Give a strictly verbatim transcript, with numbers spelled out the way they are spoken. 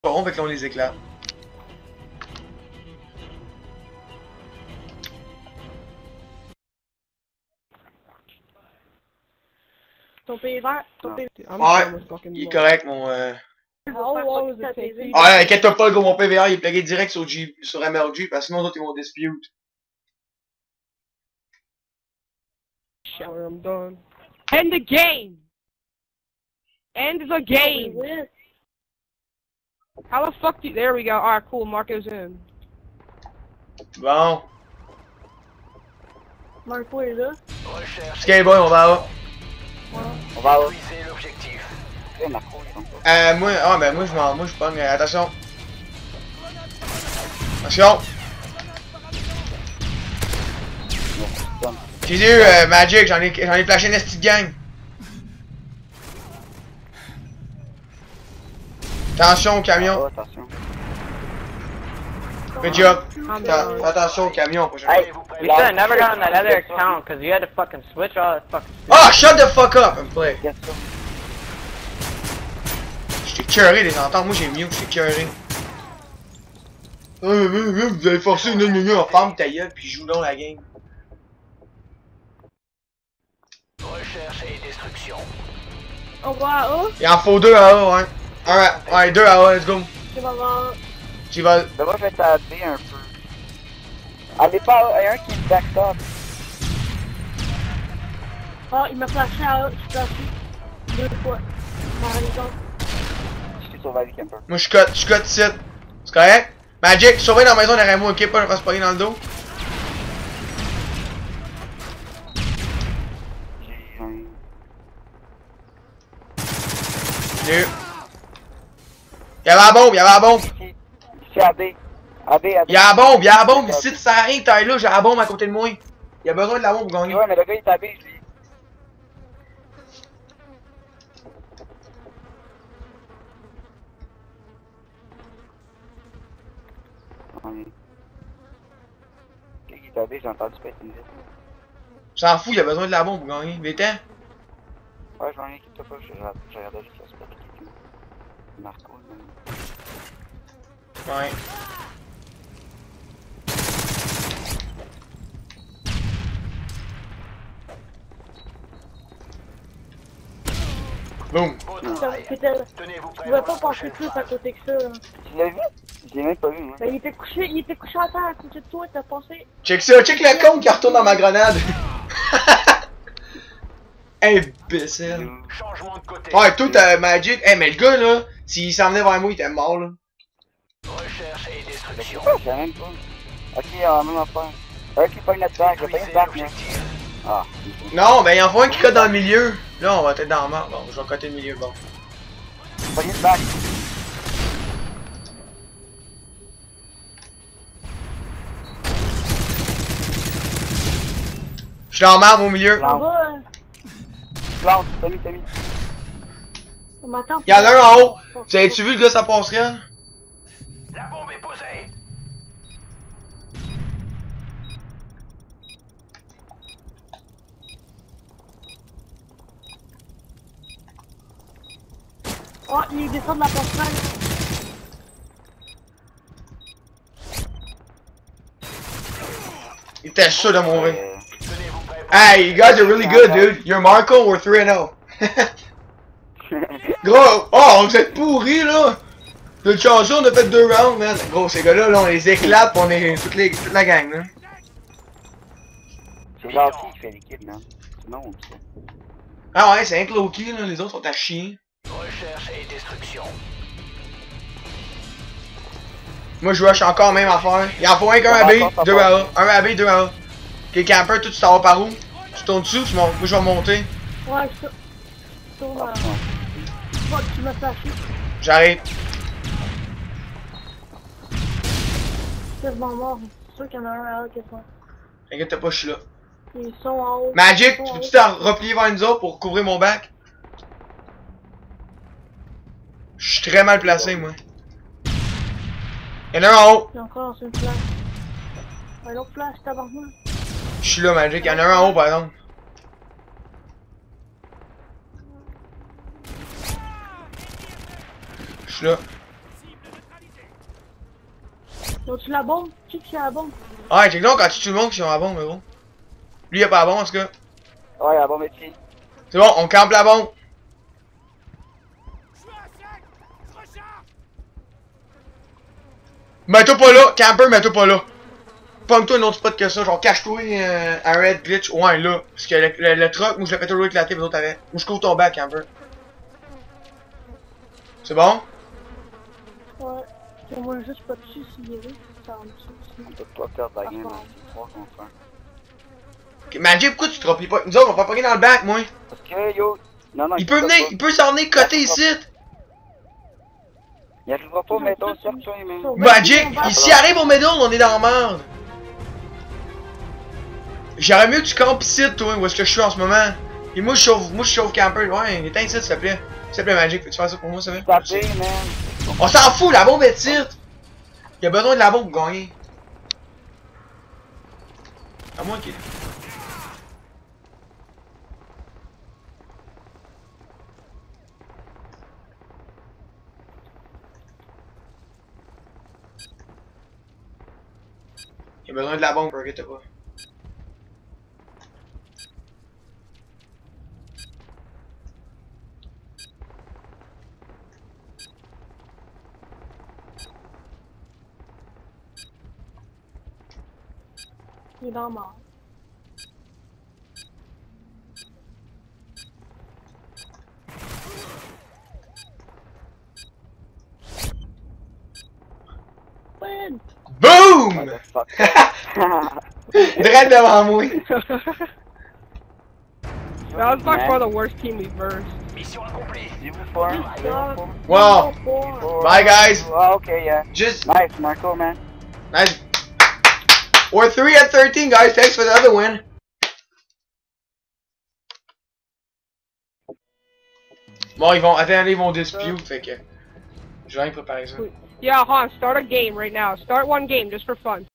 On fait que là on les éclate. Ton P vert, ton P vert. Ouais, il est correct mon... Euh... Oh, wow, c'est T V. Ah, inquiète-toi pas, gros, mon P V R il est plugué direct sur, G... sur M L G, parce que sinon, d'autres ils vont dispute. Shower, I'm done. End the game! End the game! How the fuck do you... There we go. Alright, cool. Marco's in. Bon. Marco est là. Ok, boy, on va là. On va là. Euh, moi, ah, ben, moi, je m'en, moi, je pogne, euh, attention. Attention. J'ai eu, euh, Magic, j'en ai, j'en ai flashé une petite gang. Attention au camion. Attention. Good job. Attention au camion. Hey, we should have never gotten that other account because you had to fucking switch all that fucking. Oh, shut the fuck up and play. J'étais curé les entendre, moi j'ai mieux, j'étais curé. Vous avez forcé une minute en forme ta gueule puis joue donc la game. Recherche et destruction. On va à A. Il en faut deux à A, ouais. Un à... Ouais, deux à A, let's go. Tu vas voir. J'y vais. Ben moi je vais t'aider un peu. Allez pas, il y a un qui me backstop. Ah, il m'a flashé à A, je suis flashé. Deux fois. M'en raison. Je suis survivé camper. Moi je cut, je cut ici. C'est correct? Magic, surveille dans la maison derrière moi, ok? Pas je vais se pogner dans le dos. J'ai un... Deux. Y'avait la bombe, y'avait la bombe. Ici, A D. A D, A D. Y'a la bombe, y'a la bombe. Ici, tu sers à rien que t'ailles là, j'ai la bombe à côté de moi. Il a besoin de la bombe pour gagner. Ouais, mais le gars il t'habille, lui. Il t'habille, j'ai entendu péter une vite. J'en fous, il a besoin de la bombe pour gagner. L'étain? Ouais, j'en ai qui t'a pas, j'ai regardé juste la spot qui Marco, mais... Ouais. Boum. Je pouvais pas penser plus à côté que ça. Tu l'as vu? Je l'ai même pas vu, moi. Ben, il était couché, il était couché à terre à côté de toi, t'as pensé? Check ça, check le con qui retourne dans ma grenade. Imbécile. Changement de côté. Ouais, toi t'as Magic. Eh, hey, mais le gars là, s'il s'en venait vers moi, il était mort là. Recherche et destruction. Je sais même pas. Ok, on va même affaire. Un qui pogne notre bague, j'ai pas une bague, mais... Ah. Non, mais il en faut un qui cote dans le milieu. Là, on va être dans le mort. Bon, je vais coter le milieu, bon. Pas une bague. Je suis dans le marbre au milieu. On va, euh... Plante, t'as mis, t'as mis. On m'attend. Y'en a un en haut. Tu avais-tu vu le gars sa passerelle? La bombe est posée. Oh, il descend de la passerelle. Il était chaud de mourir. Hey, you guys are really good, dude. You're Marco, we're three and oh. Gros, oh, vous êtes pourris là! De changer, on a fait deux rounds, man. Gros, ces gars-là, là, on les éclate, pis on est toute, les, toute la gang, là. C'est gentil qui fait l'équipe, man. Non, on sait. Ah ouais, c'est un Loki, là, les autres sont à chier. Recherche et destruction. Moi, je rush encore même affaire. Il en faut un qu'un à B, deux à A. Un à B, deux à A. Ok, camper, toi, tu t'en vas par où? Tu tournes dessus ou tu montes? Moi, je vais monter. Ouais, je tourne à... Fuck, tu m'as flashé. J'arrive. C'est quasiment mort. C'est sûr qu'il y en a un à A quasiment. T'inquiète pas, je suis là. Ils sont en haut. Magic, tu peux-tu t'en replier vers nous autres pour couvrir mon bac? Je suis très mal placé, moi. Y'en a un en haut. Il y a encore une flash. Un autre flash, tabarnak. Je suis là, Magic. Y'en a un en haut, par exemple. Je suis là. T'as-tu la bombe? Tu sais que c'est la bombe? Ouais, check donc quand tu tues le monde qui sont à la bombe, gros. Lui, il a pas la bombe en tout cas. Ouais, la bombe est ici. C'est bon, on campe la bombe. Mets-toi pas là, camper, mets-toi pas là. Pogne-toi un autre spot que ça, genre cache-toi euh, un red glitch, ouais là. Parce que le, le, le truck, moi je l'ai fait toujours éclater, mais l'autre avait. Ou je couvre ton back, camper. C'est bon? Ouais. Et moi, juste pas dessus s'il est là. Ça en dessous. On peut pas perdre la game, hein. C'est trois contre un. Ok, Magic, pourquoi tu te rappelles pas? Nous autres, on va pas pogner dans le back, moi. Parce que yo. Non, non, Il peut venir, il peut s'en venir côté ici. Il arrivera pas, mais toi, sers-toi, man. Magic, s'il arrive au middle, on est dans la merde. J'aurais mieux que tu campes ici, toi, où est-ce que je suis en ce moment. Et moi, je chauffe, moi, je chauffe camper. Ouais, éteins ici, s'il te plaît. S'il te plaît, Magic, peux-tu faire ça pour moi, ça va? Tapez, man. On s'en fout, la bombe est titre. Il a besoin de la bombe pour gagner. À moins qu'il. Il a besoin de la bombe, inquiète pas. Il est dans la mort. Win! Boom! Fuck. Direct devant moi. That was by far the worst team we've versed. Mission accomplie. You for him? Wow. Bye, guys. Oh, okay, yeah. Just Nice, Marco, man. nice. We're three at thirteen, guys. Thanks for the other win. Bon, ils vont, attends, ils vont dispute, fait que je vais rien préparer ça. Yeah, Han, start a game right now. Start one game just for fun.